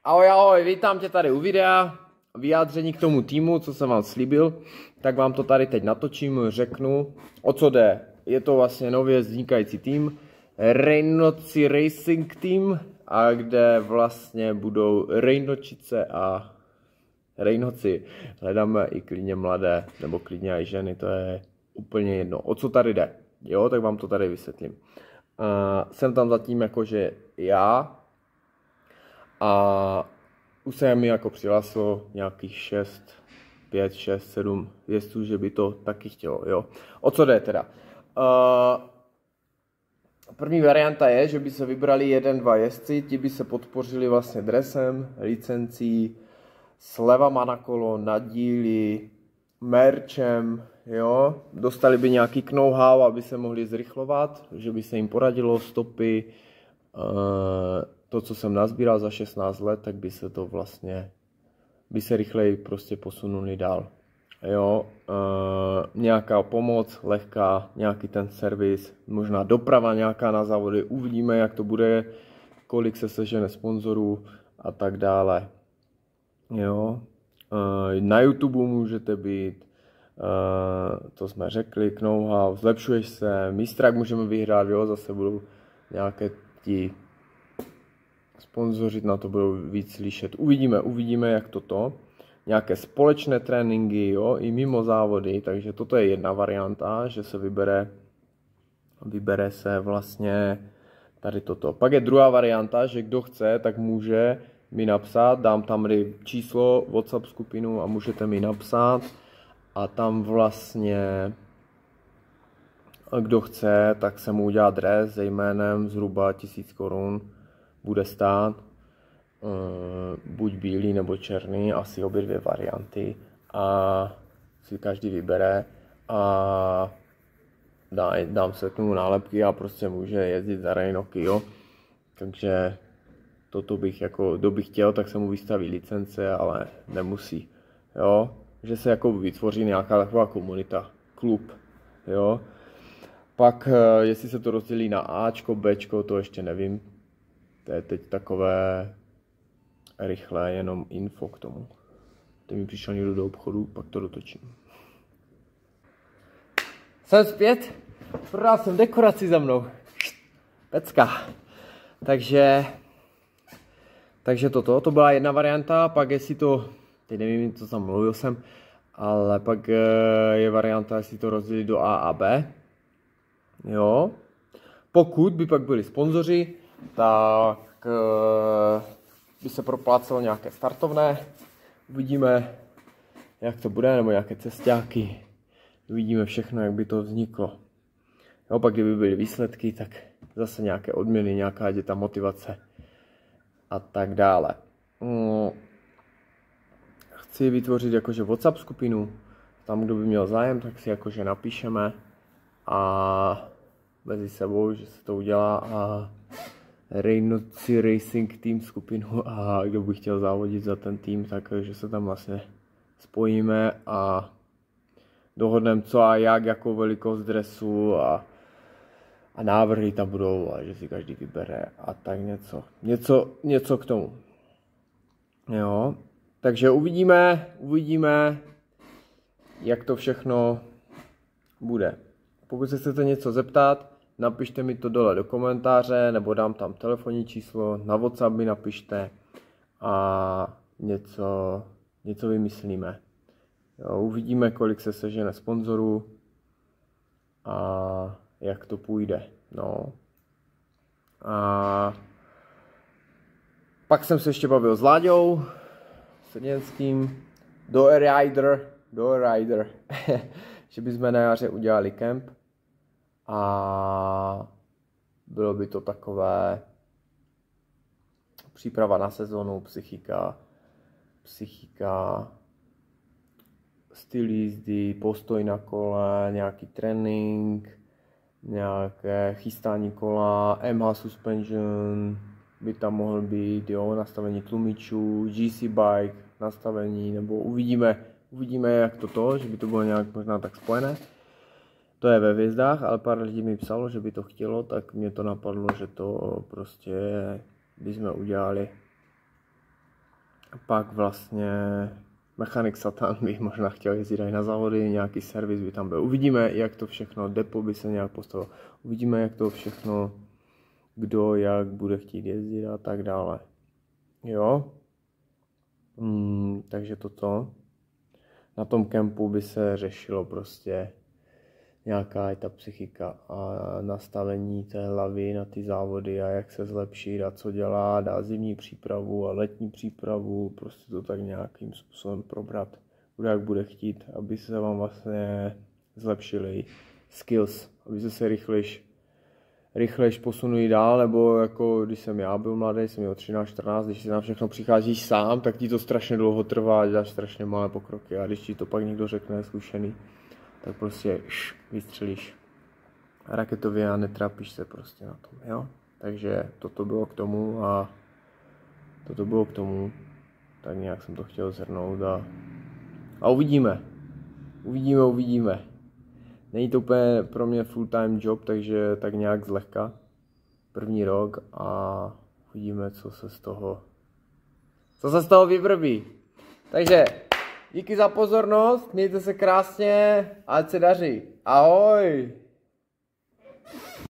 Ahoj, ahoj, vítám tě tady u videa. Vyjádření k tomu týmu, co jsem vám slíbil, tak vám to tady teď natočím, řeknu, o co jde. Je to vlastně nově vznikající tým, Rejnoci Racing Team, a kde vlastně budou Rejnočice a Rejnoci. Hledáme i klidně mladé, nebo klidně i ženy, to je úplně jedno. O co tady jde? Jo, tak vám to tady vysvětlím. Jsem tam zatím jakože já, a už se mi jako přihlásilo nějakých 5, 6, 7 jezdců, že by to taky chtělo, jo. O co jde teda? První varianta je, že by se vybrali 1-2 jezdci, ti by se podpořili vlastně dresem, licencí, slevama na kolo, na díly, merčem, jo. Dostali by nějaký know-how, aby se mohli zrychlovat, že by se jim poradilo stopy, to, co jsem nazbíral za 16 let, tak by se to vlastně, by se rychleji prostě posunuli dál. Jo, nějaká pomoc, lehká, nějaký ten servis, možná doprava nějaká na závody, uvidíme, jak to bude, kolik se sežene sponzorů a tak dále. Jo, na YouTube můžete být, to jsme řekli, know-how, zlepšuješ se, mistrák můžeme vyhrát, jo, zase budou nějaké ti sponzoři na to budou víc slyšet. Uvidíme, jak toto. Nějaké společné tréninky, jo, i mimo závody, takže toto je jedna varianta, že se vybere se vlastně tady toto. Pak je druhá varianta, že kdo chce, tak může mi napsat, dám tam číslo, WhatsApp skupinu a můžete mi napsat a tam vlastně kdo chce, tak se mu udělá dres se jménem zhruba 1000 korun. Bude stát buď bílý nebo černý, asi obě dvě varianty, a si každý vybere a dám se k tomu nálepky a prostě může jezdit za Rejnoky, jo. Takže toto bych jako, kdo by chtěl, tak se mu vystaví licence, ale nemusí, jo. Že se jako vytvoří nějaká taková komunita, klub, jo. Pak jestli se to rozdělí na Ačko, Bčko, to ještě nevím. To je teď takové rychlé, jenom info k tomu. Teď mi přišel někdo do obchodu, pak to dotočím. Jsem zpět, prodal jsem dekoraci za mnou. Pecka. Takže to byla jedna varianta, pak jestli to, teď nevím, co tam mluvil jsem, ale pak je varianta, jestli to rozdělit do A a B. Jo. Pokud by pak byli sponzoři, tak by se proplácelo nějaké startovné, uvidíme, jak to bude, nebo nějaké cestáky, uvidíme všechno, jak by to vzniklo. Jo, pak kdyby byly výsledky, tak zase nějaké odměny, nějaká ta motivace a tak dále. Chci vytvořit jakože WhatsApp skupinu, tam kdo by měl zájem, tak si jakože napíšeme a mezi sebou, že se to udělá, a Rejnoci Racing Team skupinu, a kdo by chtěl závodit za ten tým, tak že se tam vlastně spojíme a dohodneme co a jak, jakou velikost dresu a návrhy tam budou, a že si každý vybere a tak něco k tomu. Jo, takže uvidíme, jak to všechno bude. Pokud se chcete něco zeptat, napište mi to dole do komentáře, nebo dám tam telefonní číslo, na WhatsApp mi napište a něco vymyslíme. Jo, uvidíme, kolik se sežene sponzorů a jak to půjde. No. A pak jsem se ještě bavil s Láďou Srněnským, do Rider, že bychom na jaře udělali kemp. A bylo by to takové příprava na sezonu, psychika, styl jízdy, postoj na kole, nějaký trénink, nějaké chystání kola, MH suspension by tam mohl být, jo, nastavení tlumičů, GC bike, nastavení, nebo uvidíme jak že by to bylo nějak možná tak spojené. To je ve hvězdách, ale pár lidí mi psalo, že by to chtělo, tak mě to napadlo, že to prostě bychom udělali. Pak vlastně mechanik Satan by možná chtěl jezdit i na závody, nějaký servis by tam byl. Uvidíme, jak to všechno, depo by se nějak postavilo. Uvidíme, jak to všechno, kdo jak bude chtít jezdit a tak dále. Jo? Takže toto. Na tom kempu by se řešilo prostě nějaká i ta psychika a nastavení té hlavy na ty závody a jak se zlepšit a co dělá, dá zimní přípravu a letní přípravu, prostě to tak nějakým způsobem probrat, kdo jak bude chtít, aby se vám vlastně zlepšily skills, aby se rychlejš posunuli dál, nebo jako když jsem já byl mladý, jsem měl 13-14, když si na všechno přicházíš sám, tak ti to strašně dlouho trvá, děláš strašně malé pokroky a když ti to pak někdo řekne zkušený, tak prostě vystřelíš raketově a netrápíš se prostě na tom, jo. Takže toto bylo k tomu, tak nějak jsem to chtěl shrnout a uvidíme. Není to úplně pro mě full time job, takže tak nějak zlehka, první rok a uvidíme, co se z toho vyvrbí. Takže díky za pozornost, mějte se krásně, ať se daří. Ahoj!